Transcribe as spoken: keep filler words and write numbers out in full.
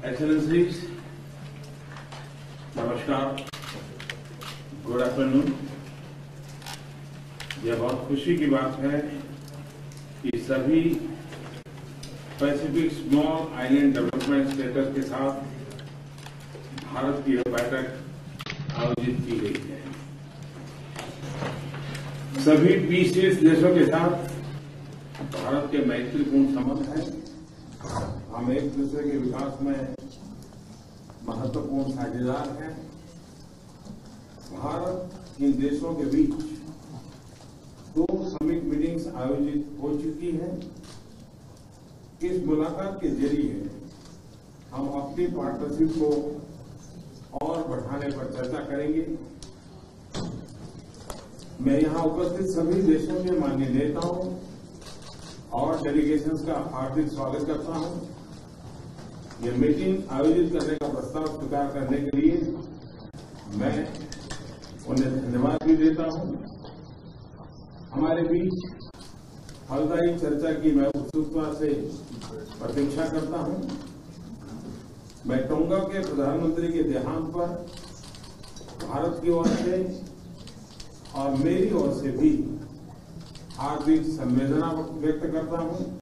Excellencies, नमस्कार, good afternoon. यह बहुत खुशी की बात है कि सभी pacific small island development states के साथ भारत की यह बैठक आयोजित की गई है। सभी पीसीएस देशों के साथ भारत के मैत्रीपूर्ण संबंध हैं। हम एक दूसरे के विकास में महत्वपूर्ण साझेदार हैं। भारत इन देशों के बीच दो समिट मीटिंग्स आयोजित हो चुकी है। इस मुलाकात के जरिए हम अपनी पार्टनरशिप को और बढ़ाने पर चर्चा करेंगे। मैं यहां उपस्थित सभी देशों के माननीय नेताओं और डेलीगेशंस का हार्दिक स्वागत करता हूं। यह मीटिंग आयोजित करने का प्रस्ताव स्वीकार करने के लिए मैं उन्हें धन्यवाद भी देता हूं। हमारे बीच फलदायी चर्चा की मैं उत्सुकता से प्रतीक्षा करता हूं। मैं टोंगा के प्रधानमंत्री के देहांत पर भारत की ओर से और मेरी ओर से भी हार्दिक संवेदना व्यक्त करता हूं।